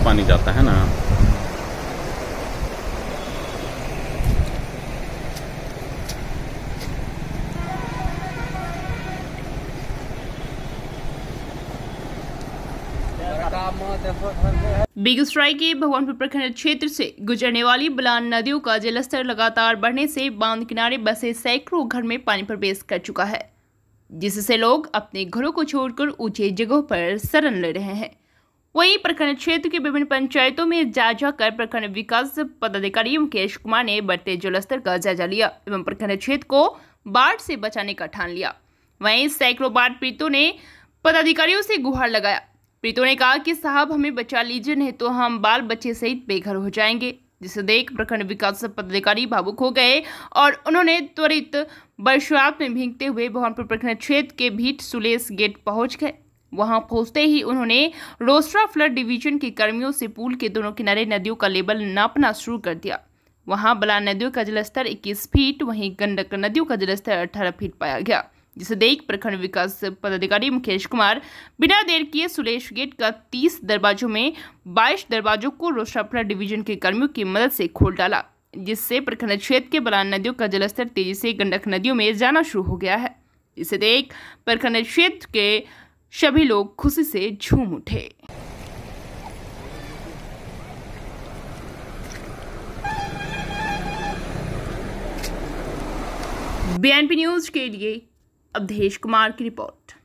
पानी जाता है ना। बेगूसराय के भगवानपुर प्रखंड क्षेत्र से गुजरने वाली बलान नदियों का जलस्तर लगातार बढ़ने से बांध किनारे बसे सैकड़ों घर में पानी प्रवेश कर चुका है, जिससे लोग अपने घरों को छोड़कर ऊंचे जगहों पर शरण ले रहे हैं। वहीं प्रखंड क्षेत्र के विभिन्न पंचायतों में जायजा कर प्रखंड विकास पदाधिकारी मुकेश कुमार ने बढ़ते जलस्तर का जायजा लिया एवं प्रखंड क्षेत्र को बाढ़ से बचाने का ठान लिया। वहीं सैकड़ों बाढ़ पीड़ितों ने पदाधिकारियों से गुहार लगाया। पीड़ितों ने कहा कि साहब हमें बचा लीजिए, नहीं तो हम बाल बच्चे सहित बेघर हो जाएंगे, जिसे देख प्रखंड विकास पदाधिकारी भावुक हो गए और उन्होंने त्वरित बरसात में भीगते हुए भगवानपुर प्रखंड क्षेत्र के भीट सुलेस गेट पहुंच गए। वहां पहुंचते ही उन्होंने रोस्ट्रा फ्लड डिवीजन के कर्मियों से पुल के दोनों किनारे नदियों का लेवल नापना शुरू कर दिया। वहां बलान नदियों का जलस्तर 21 फीट, वहीं गंडक नदियों का जलस्तर 18 फीट पाया गया, जिसे देख प्रखंड विकास पदाधिकारी मुकेश कुमार बिना देर किए सुलेश गेट का 30 दरवाजों में 22 दरवाजों को रोस्ट्रा फ्लड डिवीजन के कर्मियों की मदद से खोल डाला, जिससे प्रखंड क्षेत्र के बलान नदियों का जलस्तर तेजी से गंडक नदियों में जाना शुरू हो गया है। इसे देख प्रखंड क्षेत्र के सभी लोग खुशी से झूम उठे। बीएनपी न्यूज के लिए अवधेश कुमार की रिपोर्ट।